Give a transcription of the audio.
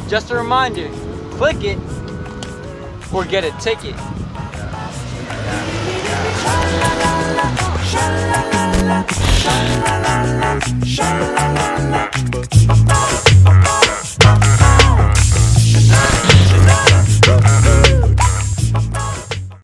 Just a reminder, click it or get a ticket. Sha-la-la-la, sha-la-la-la, sha-la-la-la, sha-la-la-la.